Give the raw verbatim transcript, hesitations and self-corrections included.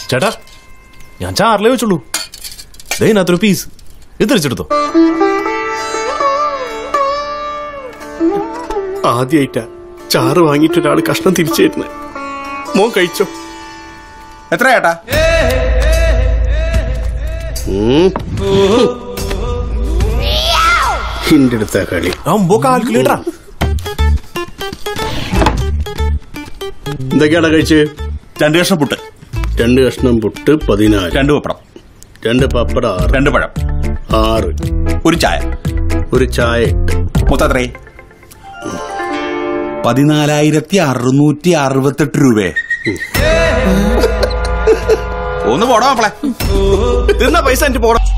ചേട്ടാ ഞാൻ ചാറിലേ വെച്ചുള്ളൂ. ഇതിനകത്തൊരു പീസ് ഇത് തിരിച്ചെടുത്തോ. ആദ്യമായിട്ടാ ചാറ് വാങ്ങിയിട്ട് ഒരാൾ കഷ്ണം തിരിച്ചു തരുന്നത്. മോൻ കഴിച്ചോ. എത്ര ചേട്ടാ? ഹിന്റെ അടുത്ത കളി അമ്പോ കാൽക്കുലേറ്ററാ. എന്തൊക്കെയാടാ കഴിച്ച്? രണ്ട് കഷ്ണം പുട്ട്, രണ്ട് കഷ്ണം പുട്ട് പതിനാല്, രണ്ട് പപ്പടം, രണ്ട് പപ്പടം ആറ്, രണ്ട് പഴം ആറ്, ഒരു ചായ, ഒരു ചായ എട്ട്. മൊത്തം എത്രേ? പതിനാലായിരത്തി അറുന്നൂറ്റി അറുപത്തെട്ട് രൂപയെ. ഒന്ന് പോടാ മക്കളെ. പൈസ എനിക്ക് പോടാ.